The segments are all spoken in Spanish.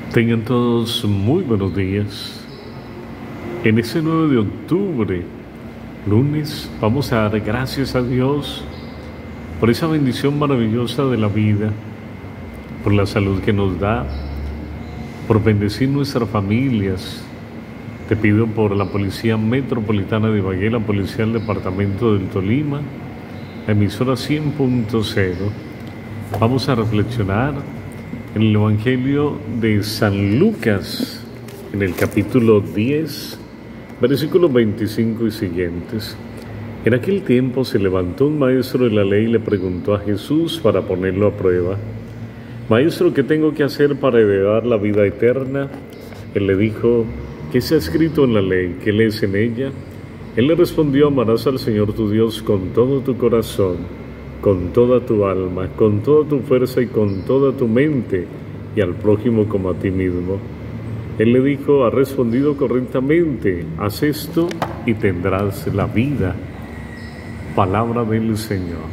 Tengan todos muy buenos días. En este 9 de octubre, lunes, vamos a dar gracias a Dios por esa bendición maravillosa de la vida, por la salud que nos da, por bendecir nuestras familias. Te pido por la Policía Metropolitana de Ibagué, la Policía del Departamento del Tolima, la emisora 100.0. Vamos a reflexionar en el Evangelio de San Lucas, en el capítulo 10, versículos 25 y siguientes. En aquel tiempo se levantó un maestro de la ley y le preguntó a Jesús para ponerlo a prueba: Maestro, ¿qué tengo que hacer para heredar la vida eterna? Él le dijo: ¿qué se ha escrito en la ley? ¿Qué lees en ella? Él le respondió: amarás al Señor tu Dios con todo tu corazón, con toda tu alma, con toda tu fuerza y con toda tu mente, y al prójimo como a ti mismo. Él le dijo: has respondido correctamente, haz esto y tendrás la vida. Palabra del Señor.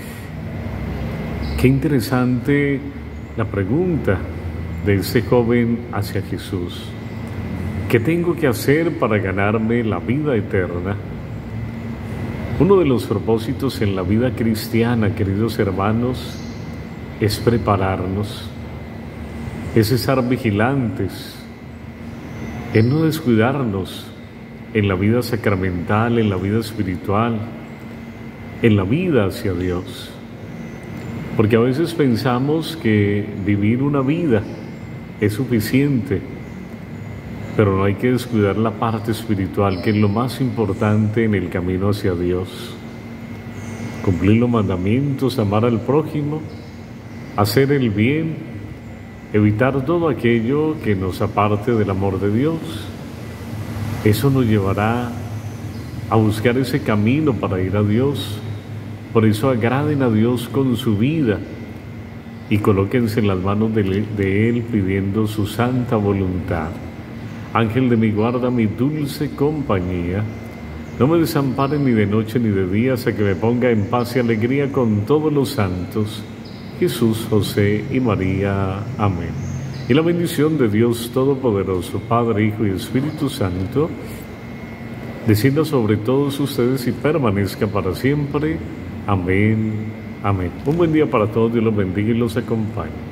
Qué interesante la pregunta de ese joven hacia Jesús. ¿Qué tengo que hacer para ganarme la vida eterna? Uno de los propósitos en la vida cristiana, queridos hermanos, es prepararnos, es estar vigilantes, es no descuidarnos en la vida sacramental, en la vida espiritual, en la vida hacia Dios. Porque a veces pensamos que vivir una vida es suficiente, pero no hay que descuidar la parte espiritual, que es lo más importante en el camino hacia Dios. Cumplir los mandamientos, amar al prójimo, hacer el bien, evitar todo aquello que nos aparte del amor de Dios. Eso nos llevará a buscar ese camino para ir a Dios. Por eso agraden a Dios con su vida y colóquense en las manos de Él pidiendo su santa voluntad. Ángel de mi guarda, mi dulce compañía, no me desamparen ni de noche ni de día, hasta que me ponga en paz y alegría con todos los santos, Jesús, José y María. Amén. Y la bendición de Dios Todopoderoso, Padre, Hijo y Espíritu Santo, descienda sobre todos ustedes y permanezca para siempre. Amén. Amén. Un buen día para todos, Dios los bendiga y los acompañe.